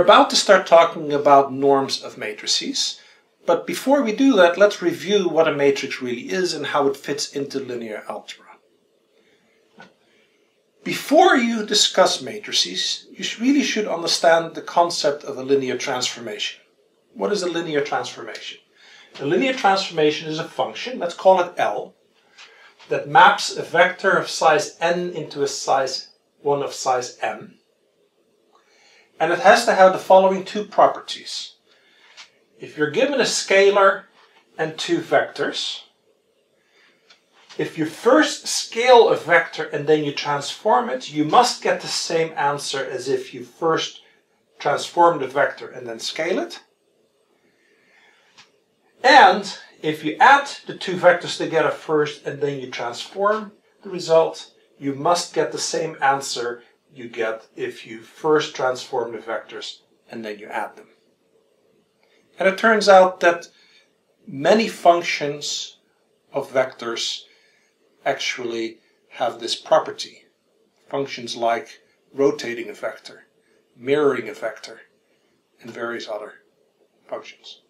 about to start talking about norms of matrices, but before we do that, let's review what a matrix really is and how it fits into linear algebra. Before you discuss matrices, you really should understand the concept of a linear transformation. What is a linear transformation? A linear transformation is a function, let's call it L, that maps a vector of size n into one of size m. And it has to have the following two properties. If you're given a scalar and two vectors, if you first scale a vector and then you transform it, you must get the same answer as if you first transform the vector and then scale it. And if you add the two vectors together first and then you transform the result, you must get the same answer you get if you first transform the vectors and then you add them. And it turns out that many functions of vectors actually have this property. Functions like rotating a vector, mirroring a vector, and various other functions.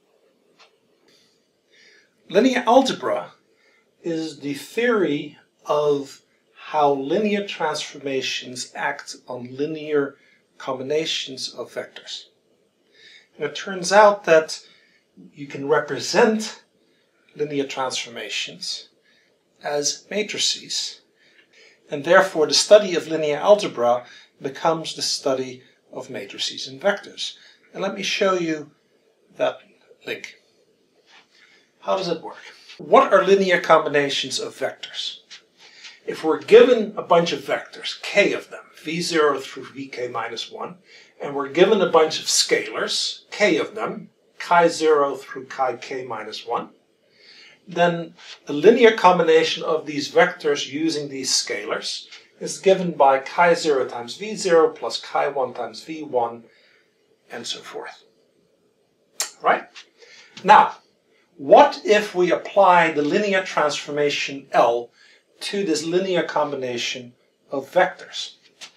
Linear algebra is the theory of how linear transformations act on linear combinations of vectors. And it turns out that you can represent linear transformations as matrices, and therefore the study of linear algebra becomes the study of matrices and vectors. And let me show you that link. How does it work? What are linear combinations of vectors? If we're given a bunch of vectors, k of them, v0 through vk minus 1, and we're given a bunch of scalars, k of them, chi0 through chi k minus 1, then a linear combination of these vectors using these scalars is given by chi0 times v0 plus chi1 times v1, and so forth. Right? Now, what if we apply the linear transformation L to this linear combination of vectors?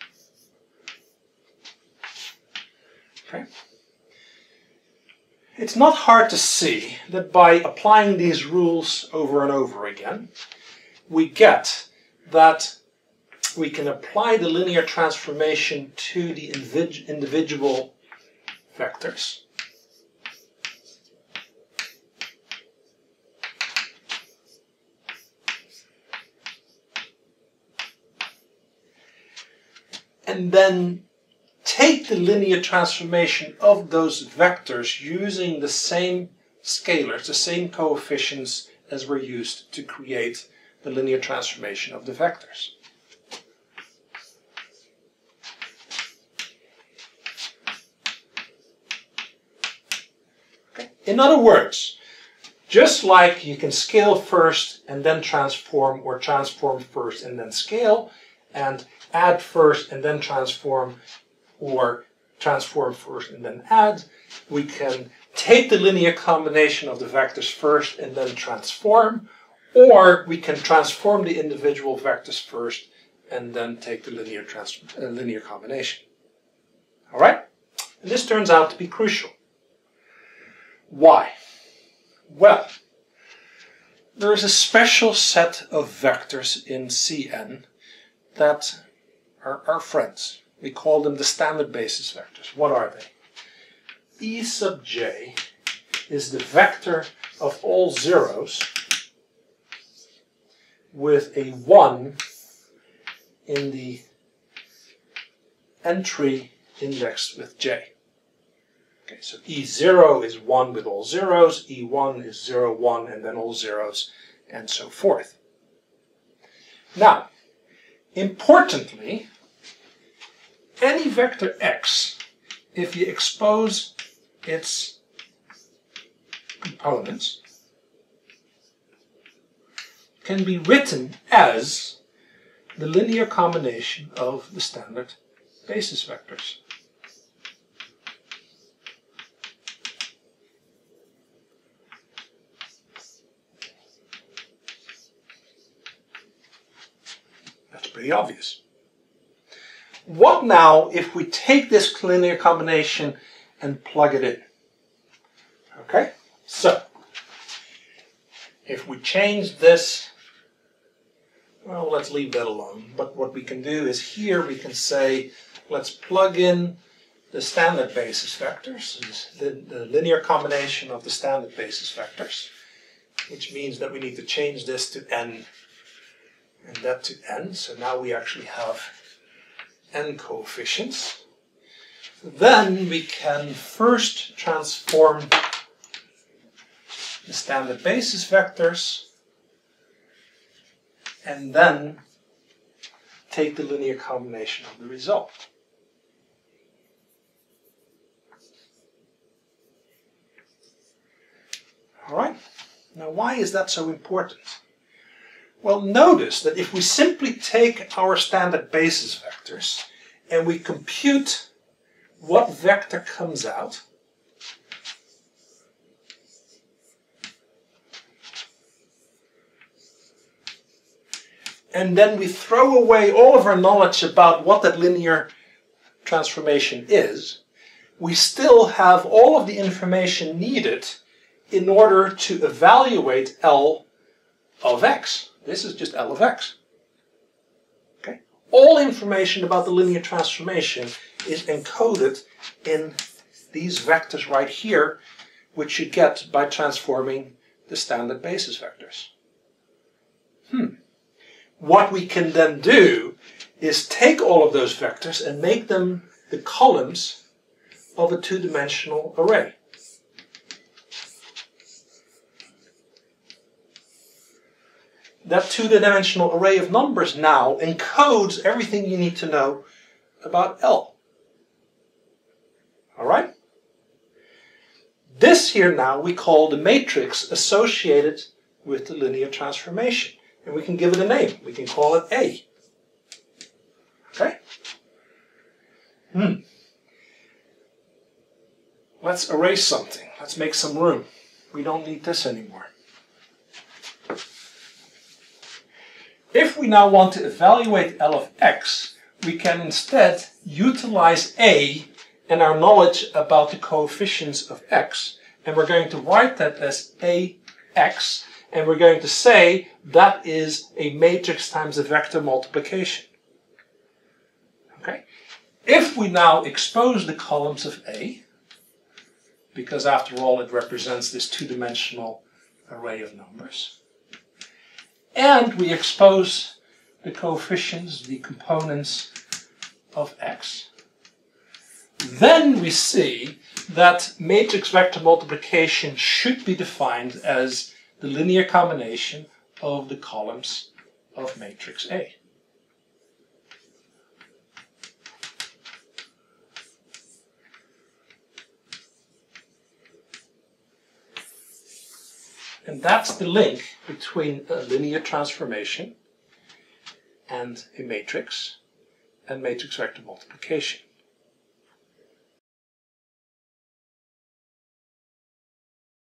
Okay. It's not hard to see that by applying these rules over and over again, we get that we can apply the linear transformation to the individual vectors. And then take the linear transformation of those vectors using the same scalars, the same coefficients as were used to create the linear transformation of the vectors. Okay. In other words, just like you can scale first and then transform, or transform first and then scale, and add first and then transform, or transform first and then add, we can take the linear combination of the vectors first and then transform, or we can transform the individual vectors first and then take the linear combination. All right? And this turns out to be crucial. Why? Well, there is a special set of vectors in Cn that are our friends. We call them the standard basis vectors. What are they? E sub j is the vector of all zeros with a 1 in the entry indexed with j. Okay, so E0 is 1 with all zeros, E1 is 0, 1, and then all zeros, and so forth. Now, importantly, any vector x, if you expose its components, can be written as the linear combination of the standard basis vectors. That's pretty obvious. What now if we take this linear combination and plug it in. Okay? So, if we change this, well, let's leave that alone. But what we can do is here we can say, let's plug in the standard basis vectors, the linear combination of the standard basis vectors, which means that we need to change this to n and that to n. So now we actually have n coefficients. Then we can first transform the standard basis vectors and then take the linear combination of the result. All right, now why is that so important? Well, notice that if we simply take our standard basis vectors and we compute what vector comes out, and then we throw away all of our knowledge about what that linear transformation is, we still have all of the information needed in order to evaluate L of x. This is just L of x. Okay? All information about the linear transformation is encoded in these vectors right here, which you get by transforming the standard basis vectors. What we can then do is take all of those vectors and make them the columns of a two-dimensional array. That two-dimensional array of numbers now encodes everything you need to know about L. All right? This here now we call the matrix associated with the linear transformation. And we can give it a name. We can call it A. Okay? Let's erase something. Let's make some room. We don't need this anymore. If we now want to evaluate L of x, we can instead utilize A and our knowledge about the coefficients of x, and we're going to write that as AX, and we're going to say that is a matrix times a vector multiplication. Okay? If we now expose the columns of A, because after all it represents this two-dimensional array of numbers, and we expose the coefficients, the components of x, then we see that matrix vector multiplication should be defined as the linear combination of the columns of matrix A. And that's the link between a linear transformation and a matrix and matrix vector multiplication.